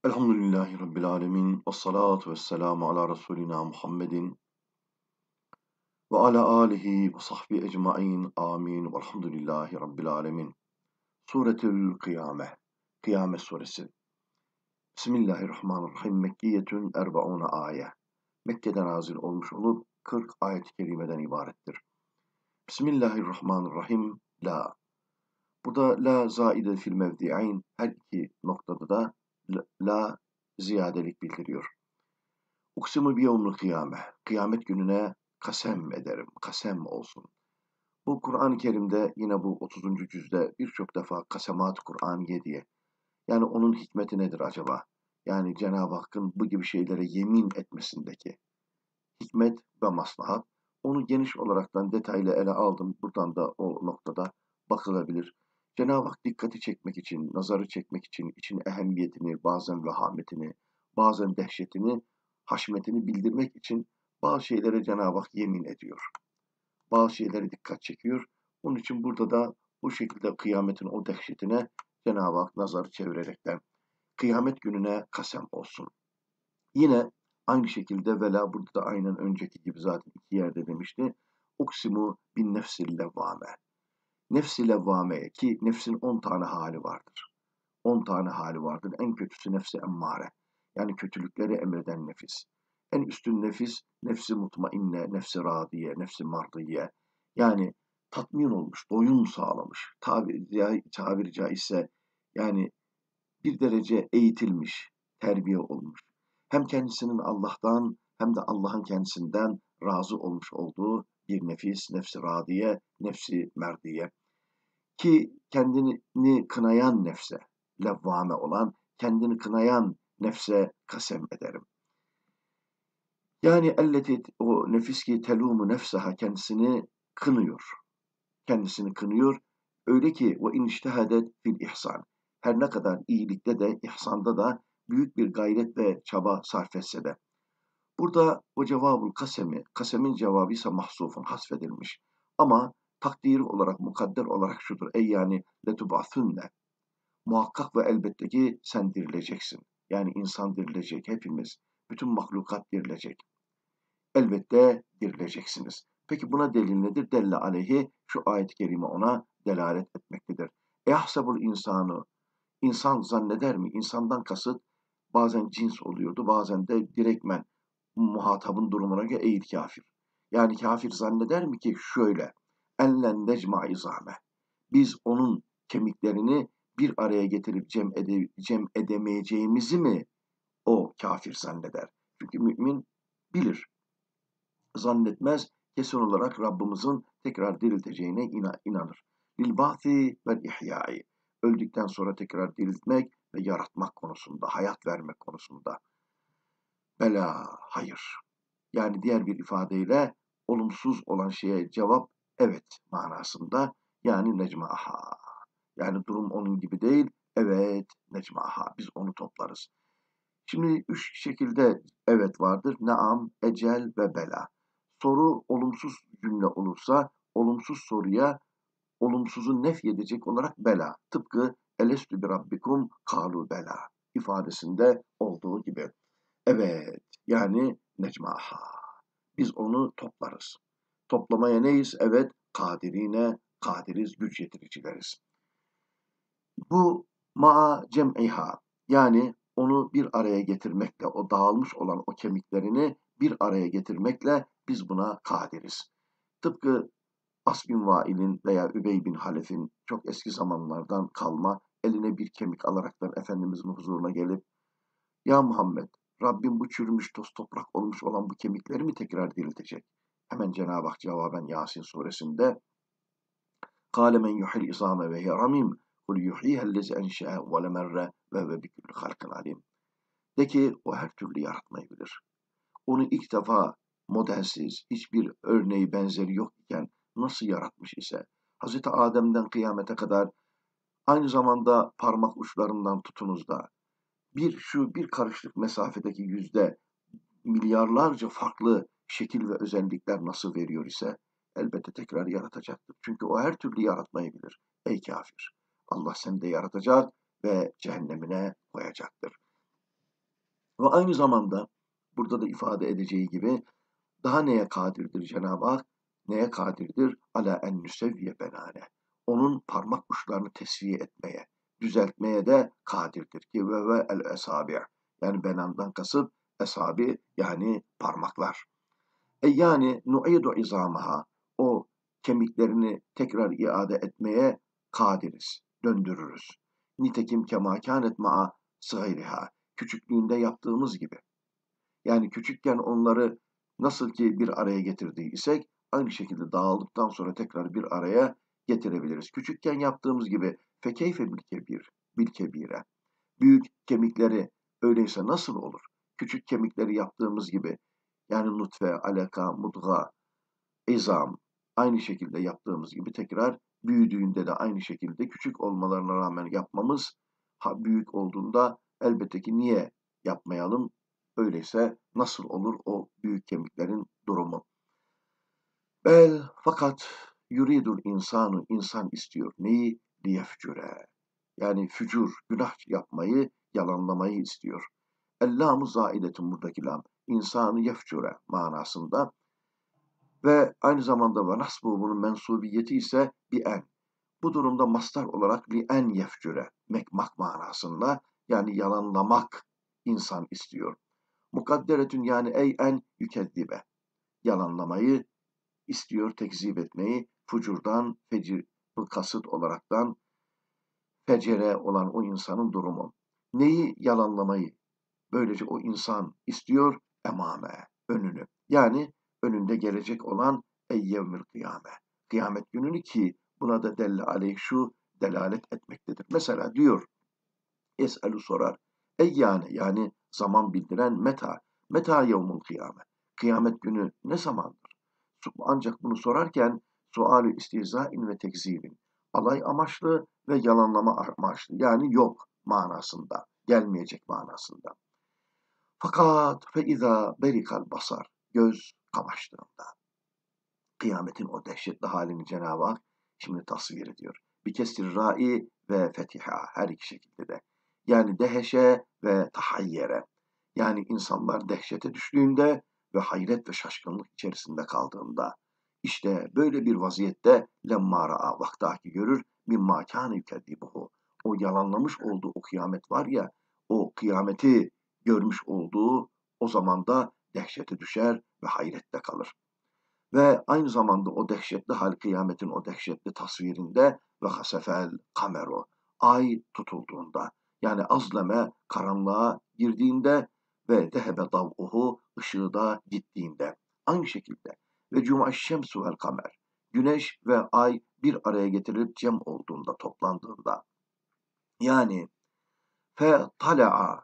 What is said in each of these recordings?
Elhamdülillahi Rabbil alemin. Vessalatu vesselamu ala Resulina Muhammedin ve ala alihi ve sahbihi ecmain. Amin. Velhamdülillahi Rabbil alemin. Suretül Kıyame. Kıyamet Suresi. Bismillahirrahmanirrahim. Mekkiyetün erbauna ayet. Mekke'de nazil olmuş olup 40 ayet-i kerimeden ibarettir. Bismillahirrahmanirrahim. La. Burada la zaide fil mevdi'ayn, her iki noktada da la ziyadelik bildiriyor. Uksimu biyevmil kıyame. Kıyamet gününe kasem ederim. Kasem olsun. Bu Kur'an-ı Kerim'de yine bu 30. cüzde birçok defa kasemat Kur'aniye diye. Yani onun hikmeti nedir acaba? Yani Cenab-ı Hakk'ın bu gibi şeylere yemin etmesindeki hikmet ve maslahat. Onu geniş olaraktan detaylı ele aldım. Buradan da o noktada bakılabilir. Cenab-ı Hak dikkati çekmek için, nazarı çekmek için ehemmiyetini, bazen vehametini, bazen dehşetini, haşmetini bildirmek için bazı şeylere Cenab-ı Hak yemin ediyor. Bazı şeylere dikkat çekiyor. Onun için burada da bu şekilde kıyametin o dehşetine Cenab-ı Hak nazarı çevirerekten kıyamet gününe kasem olsun. Yine aynı şekilde vela burada da aynen önceki gibi zaten iki yerde demişti. Uksimu bin nefsil levvame. Nefs-i levvame ki nefsin 10 tane hali vardır. 10 tane hali vardır. En kötüsü nefsi emmare. Yani kötülükleri emreden nefis. En üstün nefis nefsi mutmainne, nefsi radiye, nefsi mardiye. Yani tatmin olmuş, doyum sağlamış. Tabiri caizse yani bir derece eğitilmiş, terbiye olmuş. Hem kendisinin Allah'tan hem de Allah'ın kendisinden razı olmuş olduğu bir nefis, nefsi radiye, nefsi merdiye. Ki kendini kınayan nefse, levvame olan, kendini kınayan nefse kasem ederim. Yani elleti o nefis ki telumu nefsaha kendisini kınıyor. Kendisini kınıyor. Öyle ki ve in iştehadet fil ihsan. Her ne kadar iyilikte de ihsanda da büyük bir gayret ve çaba sarf etse de. Burada o cevabul kasemi, kasemin cevabı ise mahzufun, hasfedilmiş. Ama takdir olarak, mukadder olarak şudur. Ey yani letub'athunne. Muhakkak ve elbette ki sen dirileceksin. Yani insan dirilecek, hepimiz. Bütün mahlukat dirilecek. Elbette dirileceksiniz. Peki buna delil nedir? Delle aleyhi şu ayet-i kerime ona delalet etmektedir. Ehsabul insanı, insan zanneder mi? İnsandan kasıt bazen cins oluyordu, bazen de direktmen muhatabın durumuna göre ey kafir. Yani kafir zanneder mi ki şöyle enlen necma izame. Biz onun kemiklerini bir araya getirip cem edemeyeceğimizi mi o kafir zanneder? Çünkü mümin bilir, zannetmez, kesin olarak Rabbimizin tekrar dirilteceğine inanır. Lil-bâthi vel-ihyâi. Öldükten sonra tekrar diriltmek ve yaratmak konusunda, hayat vermek konusunda. Bela, hayır. Yani diğer bir ifadeyle olumsuz olan şeye cevap evet manasında. Yani necmaha. Yani durum onun gibi değil. Evet necmaha. Biz onu toplarız. Şimdi üç şekilde evet vardır. Naam, ecel ve bela. Soru olumsuz cümle olursa olumsuz soruya olumsuzu nefyedecek olarak bela. Tıpkı elestü bi rabbikum kalu bela ifadesinde olduğu gibi. Evet yani necmaha. Biz onu toplarız. Toplamaya neyiz? Evet kadirine kadiriz, güç yetiricileriz. Bu ma'a cem'iha yani onu bir araya getirmekle, o dağılmış olan o kemiklerini bir araya getirmekle biz buna kadiriz. Tıpkı As bin Vail'in veya Übey bin Halef'in çok eski zamanlardan kalma eline bir kemik alaraktan Efendimizin huzuruna gelip ya Muhammed, Rabbim bu çürümüş toz toprak olmuş olan bu kemikleri mi tekrar diriltecek? Hemen Cenab-ı Hak cevaben Yasin suresinde قَالَ مَنْ يُحْيِي الْعِظَامَ وَهِيَ رَمِيمٌ قُلْ يُحْيِيهَا الَّذِي أَنْشَأَهَا أَوَّلَ مَرَّةٍ وَهُوَ بِكُلِّ خَلْقٍ عَلِيمٌ. De ki o her türlü yaratmayı bilir. Onu ilk defa modelsiz, hiçbir örneği benzeri yok iken nasıl yaratmış ise, Hazreti Adem'den kıyamete kadar aynı zamanda parmak uçlarından tutunuz da bir karışlık mesafedeki milyarlarca farklı şekil ve özellikler nasıl veriyor ise elbette tekrar yaratacaktır. Çünkü o her türlü yaratmayı bilir. Ey kafir! Allah seni de yaratacak ve cehennemine koyacaktır. Ve aynı zamanda burada da ifade edeceği gibi daha neye kadirdir Cenab-ı Hak? Neye kadirdir? Ala en nüsevviye benane. Onun parmak uçlarını tesviye etmeye, düzeltmeye de kadirdir ki ve el esabi. Yani benandan kasıt esabi yani parmaklar. Yani nu'idu izamaha. O kemiklerini tekrar iade etmeye kadiriz, döndürürüz. Nitekim kema kânet ma'a sıgayriha. Küçüklüğünde yaptığımız gibi. Yani küçükken onları nasıl ki bir araya getirdiysek aynı şekilde dağıldıktan sonra tekrar bir araya getirebiliriz. Küçükken yaptığımız gibi fekeyfe bil kebire. Büyük kemikleri öyleyse nasıl olur? Küçük kemikleri yaptığımız gibi yani nutfe, alaka, mudga, izam aynı şekilde yaptığımız gibi tekrar büyüdüğünde de aynı şekilde küçük olmalarına rağmen yapmamız büyük olduğunda elbette ki niye yapmayalım? Öyleyse nasıl olur o büyük kemiklerin durumu? Fakat yuridul insanu insan istiyor. Neyi? Liyefcüre. Yani fücur, günah yapmayı, yalanlamayı istiyor. Ellâmu zâidetun buradaki lam. İnsanı yefcüre manasında. Ve aynı zamanda ve nasbu bunun mensubiyeti ise bi en. Bu durumda mastar olarak li en yefcüre, mekmak manasında yani yalanlamak insan istiyor. Mukadderetün yani ey en yükezzibe. Yalanlamayı istiyor, tekzip etmeyi, fucurdan, fecir, kasıt olaraktan fecere olan o insanın durumu. Neyi yalanlamayı? Böylece o insan istiyor emame, önünü. Yani önünde gelecek olan eyyevmül kıyame. Kıyamet gününü ki buna da delle aleyh şu delalet etmektedir. Mesela diyor, es'elu sorar. Yani zaman bildiren meta. Meta yevmul kıyame. Kıyamet günü ne zamandır? Ancak bunu sorarken sualü istihzain ve tekzibin. Alay amaçlı ve yalanlama amaçlı. Yani yok manasında. Gelmeyecek manasında. Fakat feiza berikal basar. Göz kamaştığında. Kıyametin o dehşetli halini Cenab-ı Hak şimdi tasvir ediyor. Bir kestir ra'i ve fetiha her iki şekilde de. Yani deheşe ve tahayyere. Yani insanlar dehşete düştüğünde ve hayret ve şaşkınlık içerisinde kaldığında. İşte böyle bir vaziyette lemma ra'a vaktaki görür mimma kâne yükezzibuhu. O yalanlamış olduğu o kıyamet var ya, o kıyameti görmüş olduğu o zaman da dehşete düşer ve hayrette kalır. Ve aynı zamanda o dehşetli hal kıyametin o dehşetli tasvirinde ve hasefel kameru ay tutulduğunda yani azleme karanlığa girdiğinde ve dehebe dav'uhu ışığı da gittiğinde aynı şekilde ve cuma şemsu vel kamer güneş ve ay bir araya getirilip cem olduğunda toplandığında yani fe tala'a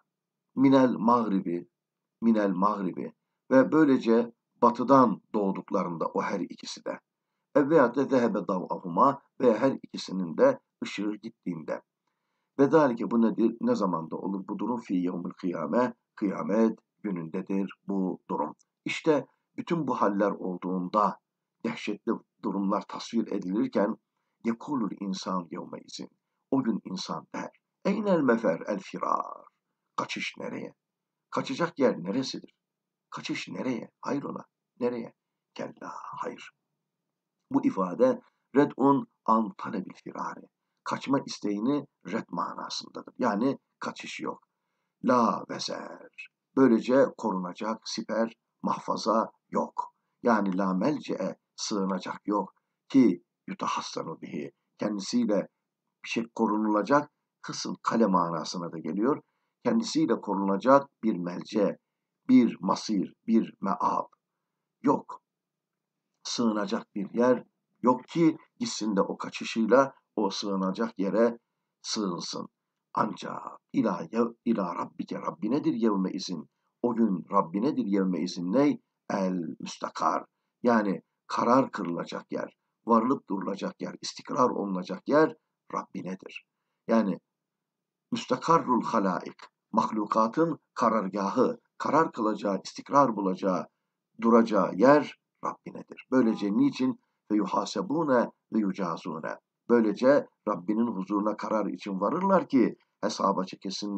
minel mağribi ve böylece batıdan doğduklarında o her ikisi de. Veyahut da zehebe dav'ahuma ve her ikisinin de ışığı gittiğinde. Ve zalike bu nedir? Ne zamanda olur bu durum? Fi yevmül kıyame, kıyamet günündedir bu durum. İşte bütün bu haller olduğunda dehşetli durumlar tasvir edilirken yekulul insan yevme izin. O gün insan der. Eynel mefer el firar. Kaçış nereye? Kaçacak yer neresidir? Kaçış nereye? Hayrola? Nereye? Kella, hayır. Bu ifade red'un an talebil firari. Kaçma isteğini red manasındadır. Yani kaçış yok. La vezer. Böylece korunacak siper, mahfaza yok. Yani la melce'e sığınacak yok ki yutahassanu bihi. Kendisiyle bir şey korunulacak kısım kale manasına da geliyor. Kendisiyle korunacak bir melce, bir masir, bir meab yok. Sığınacak bir yer yok ki gitsin de o kaçışıyla o sığınacak yere sığınsın. Ancak ila rabbike Rabbinedir yevme izin. O gün Rabbinedir yevme izin ney? El müstakar. Yani karar kırılacak yer, varılıp durulacak yer, istikrar olunacak yer Rabbinedir. Yani müstakarrul halaik, mahlukatın karargahı, karar kılacağı, istikrar bulacağı, duracağı yer Rabbinedir. Böylece niçin? Ve yuhasebune ve yucazune. Böylece Rabbinin huzuruna karar için varırlar ki hesaba çekesinler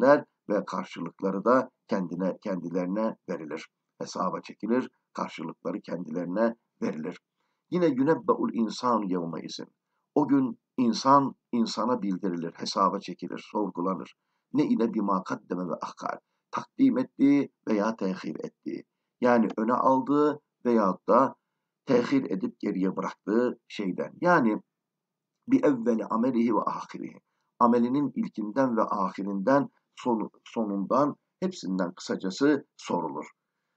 ve karşılıkları da kendilerine verilir. Hesaba çekilir, karşılıkları kendilerine verilir. Yine yunebbe'ul insanu yevme izin. O gün insan insana bildirilir, hesaba çekilir, sorgulanır. Ne ile bima kaddeme ve ahkar. Takdim ettiği veya tehir ettiği. Yani öne aldığı veyahut da tehir edip geriye bıraktığı şeyden. Yani bir evveli amelihi ve ahirihi. Amelinin ilkinden ve ahirinden, sonundan, hepsinden kısacası sorulur.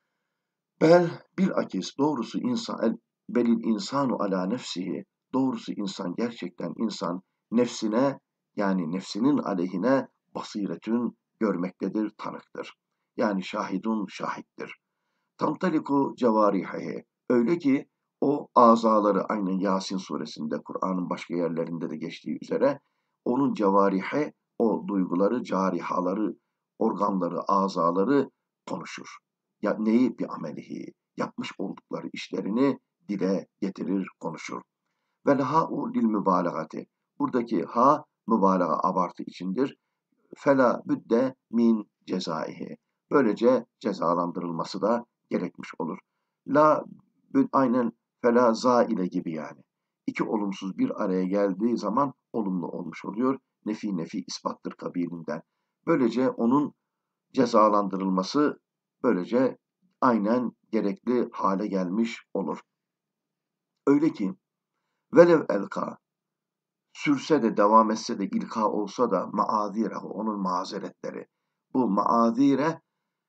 Bilakis doğrusu belil insanu ala nefsihi. Doğrusu insan gerçekten insan nefsine yani nefsinin aleyhine basiretün görmektedir, tanıktır. Yani şahidun şahittir. Tamtaliku cevarihihi. Öyle ki o azaları aynen Yasin suresinde Kur'an'ın başka yerlerinde de geçtiği üzere onun cevarihi o duyguları, carihaları, organları, azaları konuşur. Ya neyi bir amelihi yapmış oldukları işlerini dile getirir, konuşur. Vel ha'u lil mübalagati. Buradaki ha mübalağa abartı içindir. Fela büdde min cezaihi. Böylece cezalandırılması da gerekmiş olur. La aynen fela za ile gibi yani. İki olumsuz bir araya geldiği zaman olumlu olmuş oluyor. Nefi nefi ispattır kabilinden. Böylece onun cezalandırılması böylece aynen gerekli hale gelmiş olur. Öyle ki velev elka sürse de devam etse de ilka olsa da maazirahu onun mazeretleri. Bu maazire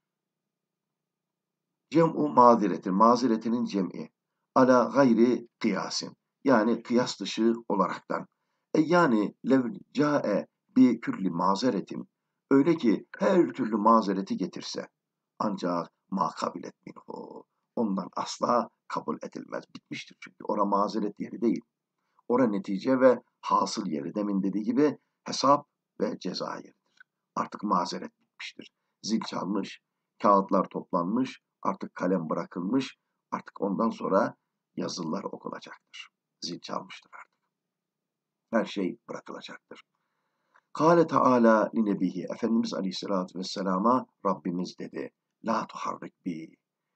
cem'u maziretin, maziretinin cem'i. Ala gayri kıyasin. Yani kıyas dışı olaraktan. Yani lev cae bi külli mazeretin. Öyle ki her türlü mazereti getirse. Ancak ma kabilet minhu. Ondan asla kabul edilmez. Bitmiştir çünkü. Ora mazeret yeri değil. Ora netice ve hasıl yeri. Demin dediği gibi hesap ve ceza yeridir. Artık mazeret bitmiştir. Zil çalmış, kağıtlar toplanmış, artık kalem bırakılmış, artık ondan sonra yazılar okulacaktır. Zil çalmıştır artık. Her şey bırakılacaktır. Kâle Teâlâ linebihi. Efendimiz Aleyhisselatü Vesselam'a Rabbimiz dedi. La tuharrik bi.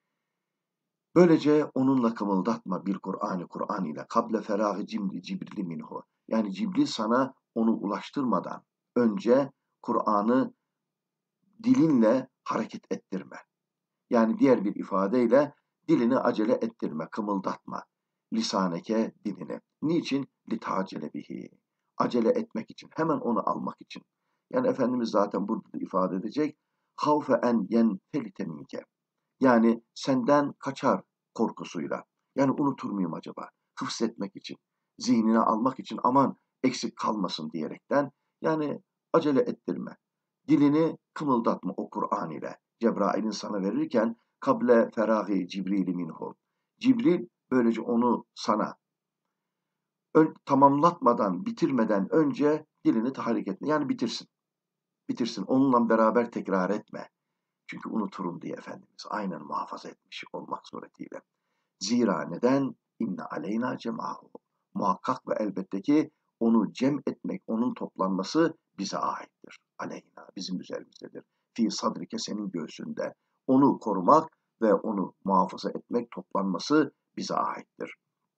Böylece onunla kımıldatma bir Kur'an ile kable ferâhi cibrili minhu. Yani Cibril sana onu ulaştırmadan önce Kur'an'ı dilinle hareket ettirme. Yani diğer bir ifadeyle dilini acele ettirme, kımıldatma. Lisaneke dilini. Niçin? Litacele bihi. Acele etmek için, hemen onu almak için. Yani Efendimiz zaten burada da ifade edecek. Havfe en yenfelite minke. Yani senden kaçar korkusuyla. Yani unutur muyum acaba? Hıfzetmek için, zihnine almak için aman eksik kalmasın diyerekten. Yani acele ettirme. Dilini kımıldatma o Kur'an ile. Cebrail'in sana verirken kable ferahi Cibril minhu. Cibril böylece onu sana tamamlatmadan, bitirmeden önce dilini tahrik etme. Yani bitirsin. Bitirsin. Onunla beraber tekrar etme. Çünkü unuturum diye Efendimiz aynen muhafaza etmiş olmak suretiyle. Zira neden? İnne aleyna cemahu. Muhakkak ve elbette ki onu cem etmek, onun toplanması bize aittir. Aleyna, bizim üzerimizdedir. Fi sadrike senin göğsünde. Onu korumak ve onu muhafaza etmek, toplanması bize aittir.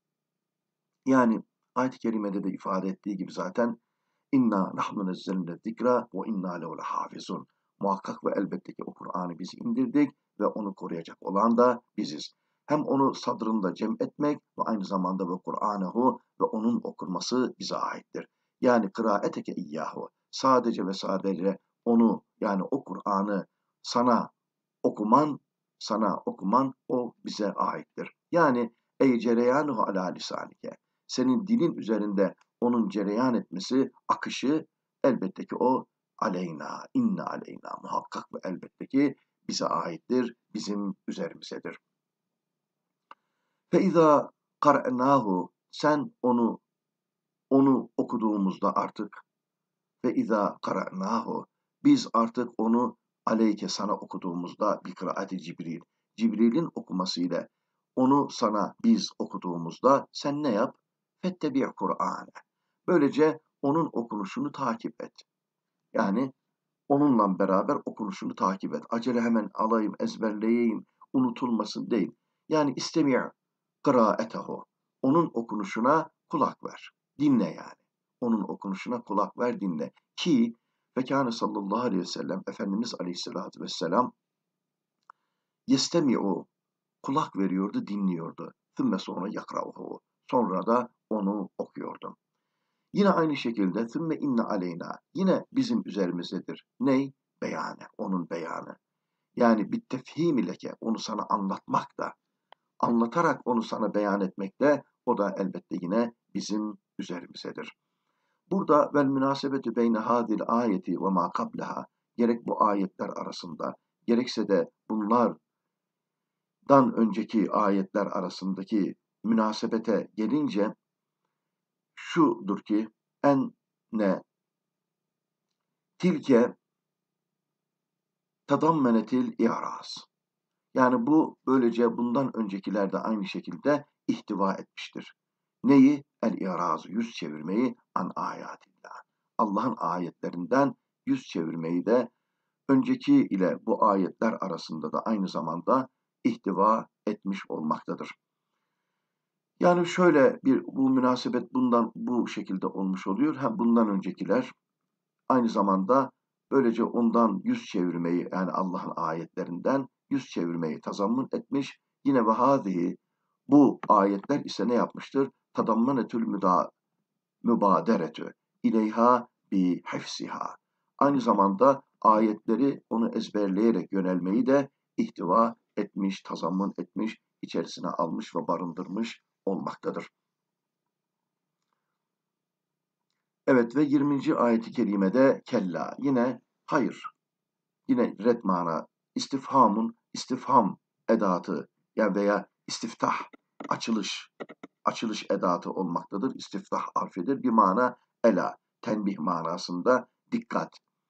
Yani ayet-i kerimede de ifade ettiği gibi zaten İnna nahnu nezzelne zikra ve inna lehu hafizun. Muhakkak ve elbette ki o Kur'an'ı biz indirdik ve onu koruyacak olan da biziz. Hem onu sadrında cem etmek ve aynı zamanda ve Kur'an'ı ve onun okunması bize aittir. Yani kıraeteke iyyahu. Sadece ve sadece onu yani o Kur'an'ı sana okuman o bize aittir. Yani ey cereyanuhu ala lisanike. Senin dilin üzerinde onun cereyan etmesi, akışı elbette ki o aleyna, inne aleyna muhakkak ve elbette ki bize aittir, bizim üzerimizedir. Fe izâ kara'nâhu sen onu okuduğumuzda artık ve izâ kara'nâhu biz artık onu aleyke sana okuduğumuzda bir kıraati Cibril. Cibril'in okumasıyla onu sana biz okuduğumuzda sen ne yap? Fettebi' Kur'an. Böylece onun okunuşunu takip et. Yani onunla beraber okunuşunu takip et. Acele hemen alayım, ezberleyeyim, unutulmasın değil. Yani istemi' kıraatehu. Onun okunuşuna kulak ver. Dinle yani. Onun okunuşuna kulak ver, dinle. Ki Fekâne sallallahu aleyhi ve sellem, Efendimiz aleyhissalatü vesselam yestemi'u, kulak veriyordu, dinliyordu. Thümme sonra yakra'uhu. Sonra da onu okuyordu. Yine aynı şekilde thümme inne aleyna. Yine bizim üzerimizdedir. Ney? Beyanı. Onun beyanı. Yani bir tefhim leke. Onu sana anlatmak da, anlatarak onu sana beyan etmek de, o da elbette yine bizim üzerimizdedir. Burada vel münasebetü beyne hadil ayeti ve ma kableha, gerek bu ayetler arasında, gerekse de bunlardan önceki ayetler arasındaki münasebete gelince şudur ki en ne tilke tadammenetil i'raz. Yani bu böylece bundan öncekiler de aynı şekilde ihtiva etmiştir. Neyi? El-i'razı, yüz çevirmeyi an ayatillah. Allah'ın ayetlerinden yüz çevirmeyi de önceki ile bu ayetler arasında da aynı zamanda ihtiva etmiş olmaktadır. Yani şöyle bu münasebet bundan bu şekilde olmuş oluyor. Hem bundan öncekiler aynı zamanda böylece ondan yüz çevirmeyi, yani Allah'ın ayetlerinden yüz çevirmeyi tazammun etmiş. Yine ve hâzihi, bu ayetler ise ne yapmıştır? Tadammenetül mübaderetü ileyha bi hifsiha. Aynı zamanda ayetleri onu ezberleyerek yönelmeyi de ihtiva etmiş, tazammun etmiş, içerisine almış ve barındırmış olmaktadır. Evet ve 20. ayeti kerimede kella, yine hayır, yine red mana, istifham edatı yani veya istiftah, açılış edatı olmaktadır. İstiftah harfidir. Bir mana ela, tenbih manasında dikkat.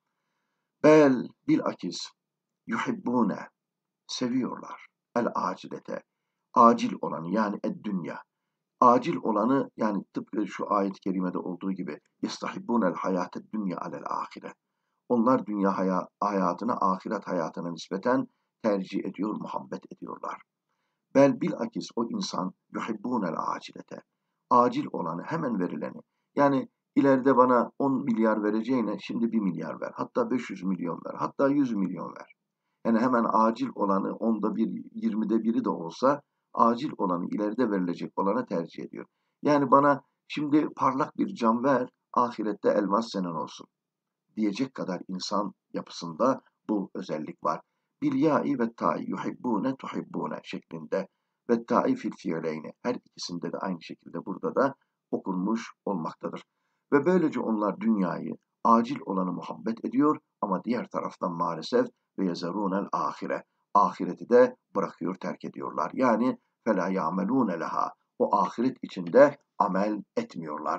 Bel bilakis yuhibbune, seviyorlar. El acilete, acil olanı yani dünya. Acil olanı yani tıpkı şu ayet-i kerimede olduğu gibi yestahibbunel hayâted dünya alel ahire. Onlar dünya hayatını ahiret hayatına nispeten tercih ediyor, muhabbet ediyorlar. Bel bilakis o insan yuhibbunel acilete. Acil olanı, hemen verileni. Yani ileride bana 10 milyar vereceğine şimdi 1 milyar ver. Hatta 500 milyon ver. Hatta 100 milyon ver. Yani hemen acil olanı 10'da 1, 20'de 1'i de olsa acil olanı, ileride verilecek olanı tercih ediyor. Yani bana şimdi parlak bir cam ver, ahirette elmas senin olsun diyecek kadar insan yapısında bu özellik var. Bil-ya'i ve ta'i yuhibbune tuhibbune şeklinde ve ta'i fil fiileyni, her ikisinde de aynı şekilde burada da okunmuş olmaktadır. Ve böylece onlar dünyayı, acil olanı muhabbet ediyor ama diğer taraftan maalesef ve yezerûnel ahire, ahireti de bırakıyor, terk ediyorlar. Yani felâ ya'melûne leha, o ahiret içinde amel etmiyorlar.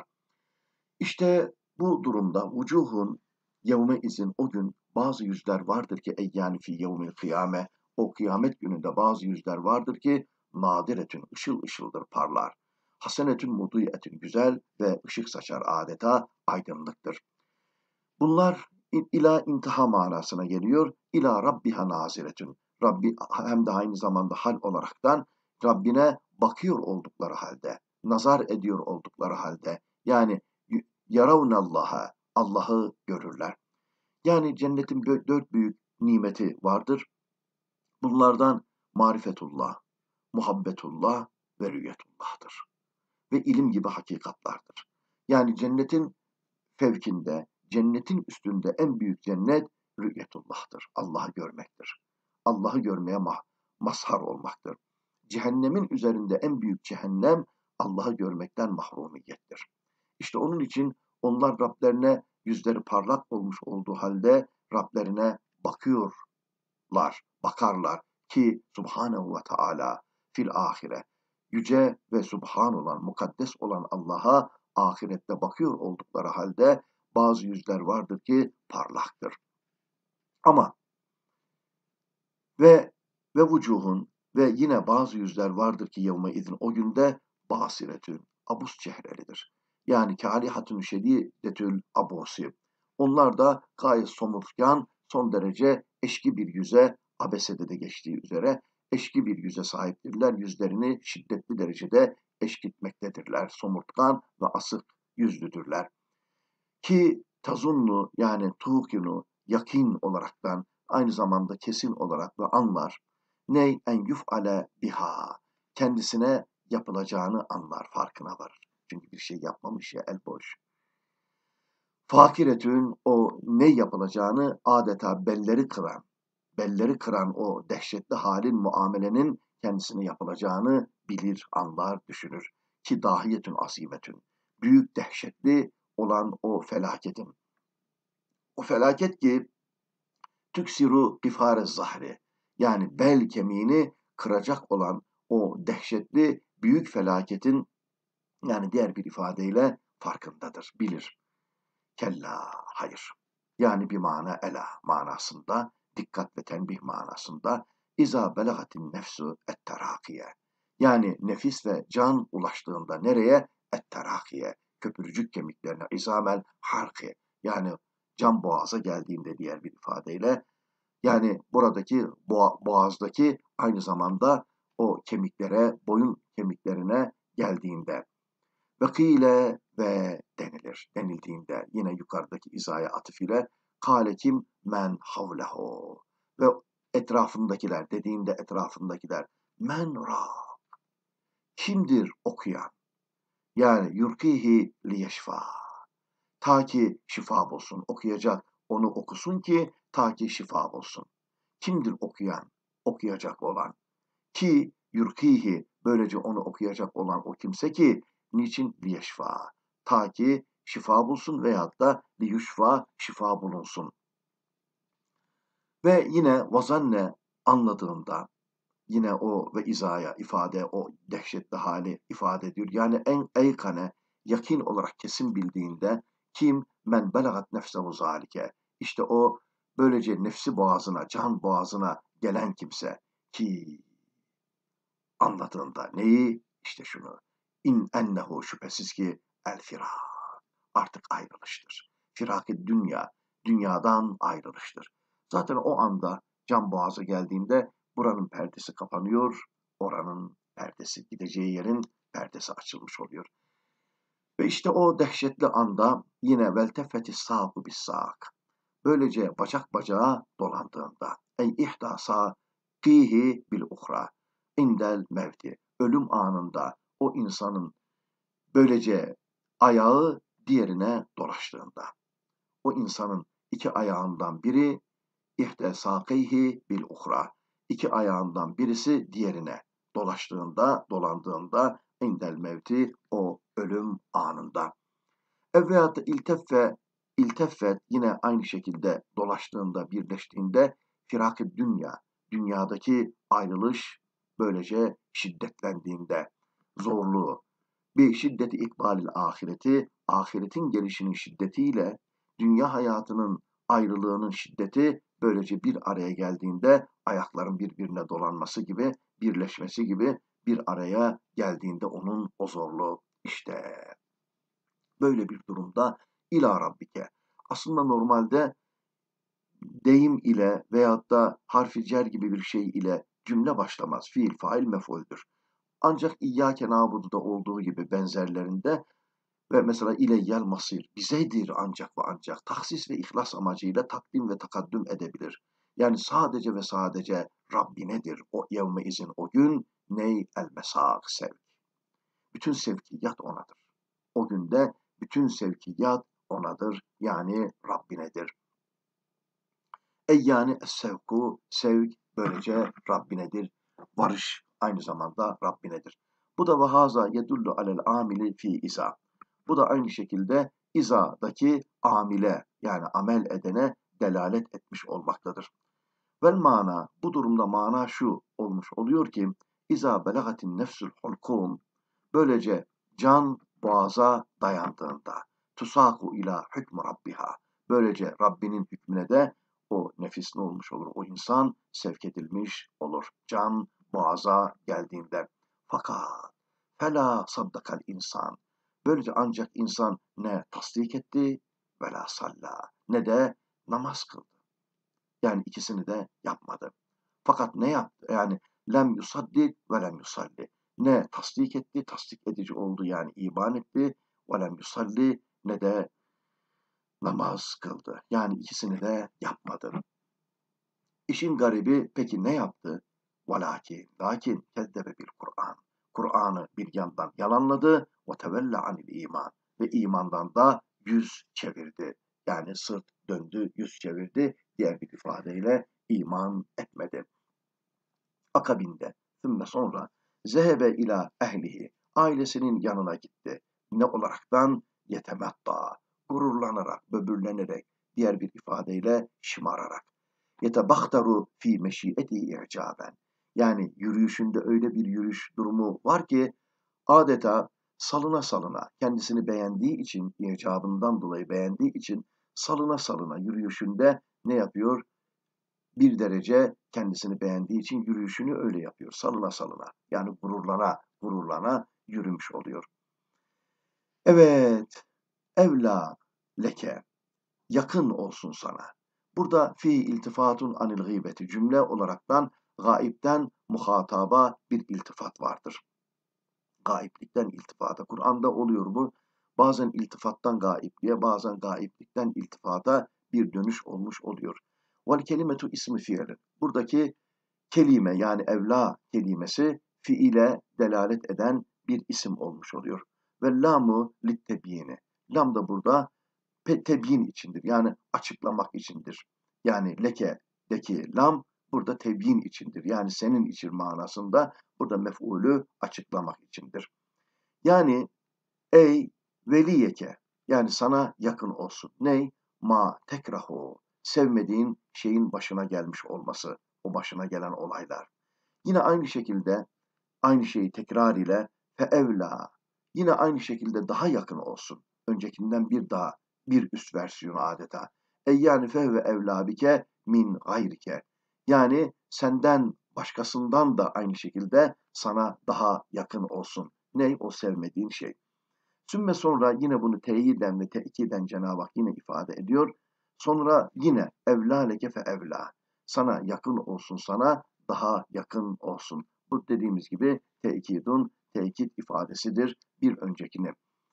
İşte bu durumda vucuhun yevme izin, o gün bazı yüzler vardır ki eyyâni fî yevmil kıyame, o kıyamet gününde bazı yüzler vardır ki nadiretün, ışıl ışıldır, parlar. Hasenetün mudiyetün, güzel ve ışık saçar, adeta aydınlıktır. Bunlar ila intiha manasına geliyor. İla rabbiha naziretün. Rabbi hem de aynı zamanda hal olaraktan Rabbine bakıyor oldukları halde, nazar ediyor oldukları halde. Yani yaravnallaha, Allah'ı görürler. Yani cennetin 4 büyük nimeti vardır. Bunlardan marifetullah, muhabbetullah ve rüyetullah'tır. Ve ilim gibi hakikatlardır. Yani cennetin fevkinde, cennetin üstünde en büyük cennet rü'yetullah'tır. Allah'ı görmektir. Allah'ı görmeye mazhar olmaktır. Cehennemin üzerinde en büyük cehennem Allah'ı görmekten mahrumiyettir. İşte onun için onlar Rablerine yüzleri parlak olmuş olduğu halde Rablerine bakıyorlar, bakarlar ki Subhanehu ve Teala fil ahire, yüce ve subhan olan, mukaddes olan Allah'a ahirette bakıyor oldukları halde bazı yüzler vardır ki parlaktır. Ama ve vucuhun, ve yine bazı yüzler vardır ki yevme izin, o günde basiretün, abus çehrelidir. Yani kâlihatun şedîdetül abusi. Onlar da gayet somurtkan, son derece eşki bir yüze, abesede de geçtiği üzere eşki bir yüze sahiptirler. Yüzlerini şiddetli derecede eşkitmektedirler. Somurtkan ve asık yüzlüdürler. Ki tazunnu yani tuğkinu yakin olaraktan aynı zamanda kesin olarak ve anlar. Ney en yuf'ale biha kendisine yapılacağını anlar, farkına varır. Çünkü bir şey yapmamış ya, el boş. Fakiretün o ne yapılacağını adeta belleri kıran o dehşetli halin, muamelenin kendisine yapılacağını bilir, anlar, düşünür. Ki dahiyetün asimetün, büyük dehşetli olan o felaketin. O felaket ki tüksiru gifare zahri, yani bel kemiğini kıracak olan o dehşetli büyük felaketin, yani diğer bir ifadeyle farkındadır, bilir. Kella, hayır. Yani bir mana ela manasında, dikkat ve tenbih manasında, İza belagatin nefsu etterakiye. Yani nefis ve can ulaştığında nereye? Etterakiye. Köprücük kemiklerine, izamel harki. Yani can boğaza geldiğinde diğer bir ifadeyle. Yani buradaki boğazdaki aynı zamanda o kemiklere, boyun kemiklerine geldiğinde. Vakile ve denilir. Denildiğinde yine yukarıdaki izaya atıf ile kâle kim men havlehu ve etrafındakiler dediğinde etrafındakiler men ra kimdir okuyan yani yurkihi liyeşfa ta ki şifa bulsun okuyacak onu okusun ki ta ki şifa bulsun. Kimdir okuyan okuyacak olan ki yurkihi böylece onu okuyacak olan o kimse ki niçin liyeşfa ta ki şifa bulsun veyahut da liyuşfa şifa bulunsun. Ve yine vazanne anladığında yine o ve izaya ifade o dehşetli hali ifade ediyor. Yani en eykane yakin olarak kesin bildiğinde kim men belagat nefsehu zalike işte o böylece nefsi boğazına can boğazına gelen kimse ki anladığında neyi? İşte şunu. İn ennehu şüphesiz ki el firak. Artık ayrılıştır. Firak-ı dünya, dünyadan ayrılıştır. Zaten o anda can boğaza geldiğinde buranın perdesi kapanıyor, oranın perdesi, gideceği yerin perdesi açılmış oluyor. Ve işte o dehşetli anda yine veltefeti sâku bis sâk. Böylece bacak bacağa dolandığında ey ihdasa fihi bil uhra indel mevti ölüm anında o insanın böylece ayağı diğerine dolaştığında o insanın iki ayağından biri ihde sakeyhi bil uhra iki ayağından birisi diğerine dolandığında indel mevti o ölüm anında. Evveyat da ilteffet yine aynı şekilde dolaştığında, birleştiğinde firak-ı dünya, dünyadaki ayrılış böylece şiddetlendiğinde, zorluğu, bir şiddeti ikbalil ahireti, ahiretin gelişinin şiddetiyle dünya hayatının ayrılığının şiddeti böylece bir araya geldiğinde ayakların birbirine dolanması gibi, birleşmesi gibi bir araya geldiğinde onun o zorluğu işte. Böyle bir durumda ila rabbike. Aslında normalde deyim ile veyahut da harfi cer gibi bir şey ile cümle başlamaz. Fiil, fail, mef'uldür. Ancak İyyâke nâbudu'da olduğu gibi benzerlerinde ve mesela ileyyel masir, bizedir ancak ve ancak tahsis ve ihlas amacıyla takdim ve takaddüm edebilir. Yani sadece ve sadece Rabbinedir o yevme izin o gün ney el mesâk sevk. Bütün sevkiyat onadır. O günde bütün sevkiyat onadır. Yani Rabbinedir. Yani sevku, sevk böylece Rabbinedir. Varış aynı zamanda Rabbinedir. Bu da vahaza yedullu alel amili fi iza. Bu da aynı şekilde izadaki amile yani amel edene delalet etmiş olmaktadır. Vel mana bu durumda mana şu olmuş oluyor ki iza belagatin nefsul hulkum böylece can boğaza dayandığında tusaku ila hükmü rabbiha böylece Rabbinin hükmüne de o nefis ne olmuş olur? O insan sevk edilmiş olur. Can boğaza geldiğinde. Fakat fela saddakal insan. Böylece ancak insan ne tasdik etti ve la salla. Ne de namaz kıldı. Yani ikisini de yapmadı. Fakat ne yaptı? Yani lem yusaddik ve lem yusalli. Ne tasdik etti, tasdik edici oldu yani iman etti. Ve lem yusalli ne de namaz kıldı. Yani ikisini de yapmadı. İşin garibi peki ne yaptı? Lakin kezzebe bil Kur'an. Kur'an'ı bir yandan yalanladı. Ve tevella anil iman. Ve imandan da yüz çevirdi. Yani sırt döndü, yüz çevirdi. Diğer bir ifadeyle iman etmedi. Akabinde, sonra zehebe ila ehlihi. Ailesinin yanına gitti. Ne olaraktan? Yetemetta. Gururlanarak, böbürlenerek, diğer bir ifadeyle şımararak. Yetebahtaru fi meşiyeti i'caben. Yani yürüyüşünde öyle bir yürüyüş durumu var ki adeta salına salına kendisini beğendiği için, icabından dolayı beğendiği için salına salına yürüyüşünde ne yapıyor? Bir derece kendisini beğendiği için yürüyüşünü öyle yapıyor. Salına salına. Yani gururlana gururlana yürümüş oluyor. Evet. Evla leke. Yakın olsun sana. Burada fi iltifatun anil gıybeti cümle olaraktan gaipten muhataba bir iltifat vardır. Gaiplikten iltifata. Kur'an'da oluyor bu. Bazen iltifattan gaipliğe, bazen gaiplikten iltifata bir dönüş olmuş oluyor. Vel kelimetu ismi fiilin. Buradaki kelime yani evla kelimesi fiile delalet eden bir isim olmuş oluyor. Ve lamu littebiyini. Lam da burada tebyin içindir. Yani açıklamak içindir. Yani lekedeki lam burada tebyin içindir. Yani senin için manasında burada mef'ulü açıklamak içindir. Yani ey veliyeke yani sana yakın olsun. Ney? Ma tekrahu. Sevmediğin şeyin başına gelmiş olması. O başına gelen olaylar. Yine aynı şekilde aynı şeyi tekrar ile feevla. Yine aynı şekilde daha yakın olsun. Öncekinden bir üst versiyonu adeta. Yani fehve evla bike min gayrike. Yani senden başkasından da aynı şekilde sana daha yakın olsun. Ney? O sevmediğin şey. Sümme sonra yine bunu teyiden ve tekiden Cenab-ı Hak yine ifade ediyor. Sonra yine evla leke fe evla. Sana yakın olsun, sana daha yakın olsun. Bu dediğimiz gibi tekit ifadesidir bir öncekine.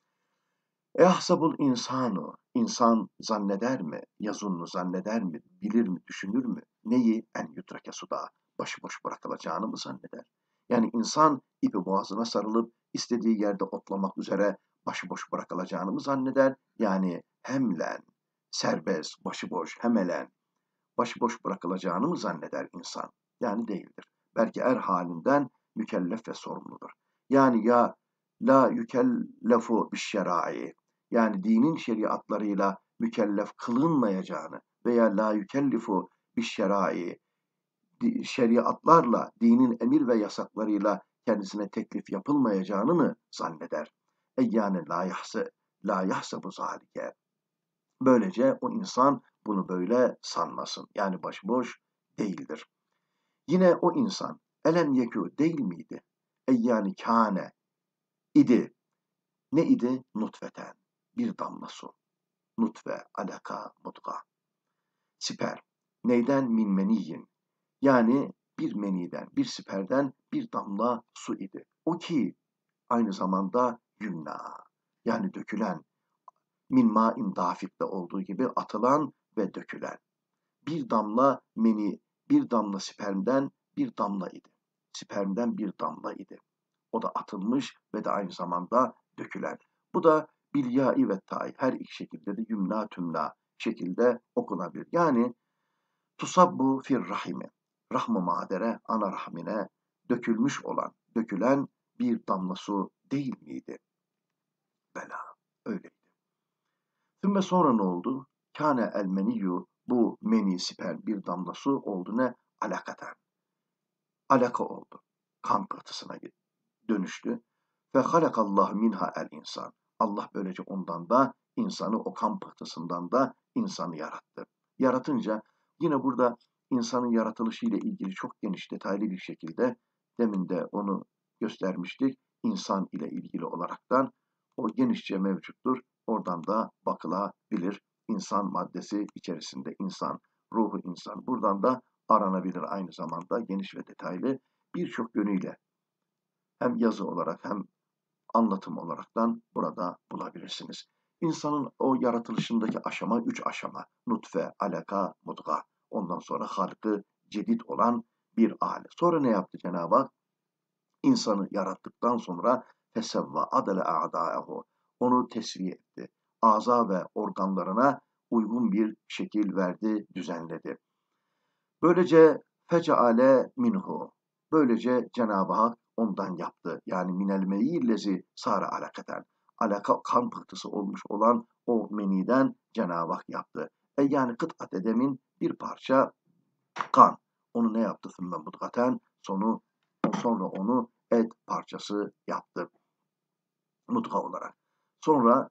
Ehsabul insanu, insan zanneder mi, yazunnu zanneder mi, bilir mi, düşünür mü? Neyi? En yutrake suda, başıboş bırakılacağını mı zanneder? Yani insan ipi boğazına sarılıp istediği yerde otlamak üzere başıboş bırakılacağını mı zanneder? Yani hemlen, serbest, başıboş, hemelen, başıboş bırakılacağını mı zanneder insan? Yani değildir. Belki halinden mükellef ve sorumludur. Yani ya la yükellefu bişşerai yani dinin şeriatlarıyla mükellef kılınmayacağını veya la yükellifu bişşerai şeriatlarla, dinin emir ve yasaklarıyla kendisine teklif yapılmayacağını mı zanneder? Yani la yahsebu zalike. Böylece o insan bunu böyle sanmasın. Yani başıboş değildir. Yine o insan elem yekû değil miydi? Yani kâne idi. Ne idi? Nutfeten. Bir damla su. Nutfe, alaka, mudga. Siper. Neyden? Min meniyyin. Yani bir meniden, bir siperden bir damla su idi. O ki aynı zamanda yümna. Yani dökülen, min ma'in dafikte olduğu gibi atılan ve dökülen. Bir damla meni, bir damla spermden bir damla idi. Spermden bir damla idi. O da atılmış ve de aynı zamanda dökülen. Bu da bilyai ve ta'i her iki şekilde de yümna tümna şekilde okunabilir. Yani tusabbu fir rahimi. Rahm-ı madere, ana rahmine dökülmüş olan, dökülen bir damla su değil miydi? Bela, öyleydi. Sümme sonra ne oldu? Kâne el meniyyu, bu meni sperm bir damla su oldu ne? Alakaten. Alaka oldu. Kan pıhtısına dönüştü. Ve halakallahu minha el insan. Allah böylece ondan da insanı o kan pıhtısından da insanı yarattı. Yaratınca yine burada insanın yaratılışı ile ilgili çok geniş detaylı bir şekilde demin de onu göstermiştik. İnsan ile ilgili olaraktan o genişçe mevcuttur. Oradan da bakılabilir. insan maddesi içerisinde insan, ruhu insan. Buradan da aranabilir aynı zamanda geniş ve detaylı birçok yönüyle hem yazı olarak hem anlatım olaraktan burada bulabilirsiniz. İnsanın o yaratılışındaki aşama 3 aşama. Nutfe, alaka, mudga. Ondan sonra halkı cedid olan bir aile. Sonra ne yaptı Cenab-ı Hak? İnsanı yarattıktan sonra fesevva adale a'daehu. Onu tesviye etti. Aza ve organlarına uygun bir şekil verdi, düzenledi. Böylece feceale minhu. Böylece Cenab-ı Hak ondan yaptı. Yani minel meyyillezi sara alakaten. Alaka kan pıhtısı olmuş olan o meniden Cenab-ı Hak yaptı. Yani kıt'at edemin bir parça kan. Onu ne yaptı? Sümme mudgaten. Sonra onu et parçası yaptı. Mudga olarak. Sonra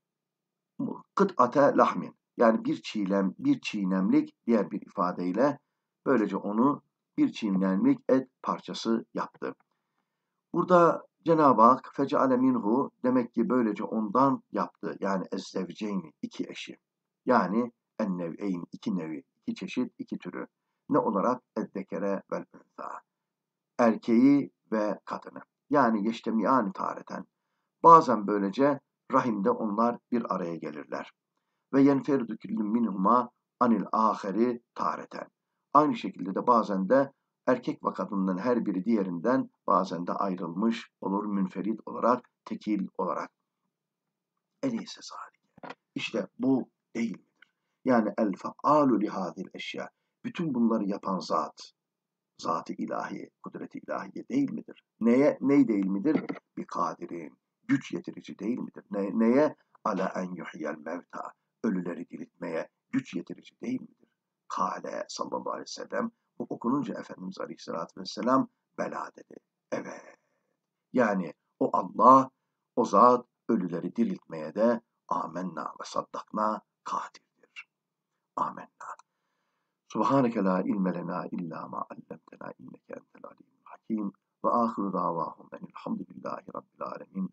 kıt'ate lahmin. Yani bir çiğnemlik diğer bir ifadeyle böylece onu bir çiğnemlik et parçası yaptı. Burada Cenab-ı Hak feceale minhu demek ki böylece ondan yaptı. Yani ezzevceyni iki eşi. Yani ennev'eyn iki nevi, iki çeşit, iki türü. Ne olarak? Eddekere vel ünsâ. Erkeği ve kadını. Yani yeştemiyani tareten. Bazen böylece rahimde onlar bir araya gelirler. Ve yenferidu küllün minhuma anil aheri tareten. Aynı şekilde de bazen de erkek ve kadından her biri diğerinden bazen de ayrılmış olur münferit olarak, tekil olarak. Eleyse zâlike. İşte bu değil midir? Yani el fe'alu lihâzil eşya. Bütün bunları yapan zat, zat-ı ilahi, kudret-i ilahiye değil midir? Ney değil midir? Bir kadirin, güç yetirici değil midir? Neye? Ala en yuhyel mevta, ölüleri diriltmeye güç yetirici değil midir? Kale sallallahu aleyhi ve sellem, bu okununca Efendimiz aleyhissalatü vesselam bela dedi. Evet. Yani o Allah, o zat ölüleri diriltmeye de amenna ve saddakna kadirdir. Amenna. Subhaneke la ilme lena illa ma allamtena inneke entel alimul hakim ve ahiru davahum enilhamdülillahi rabbil alemin.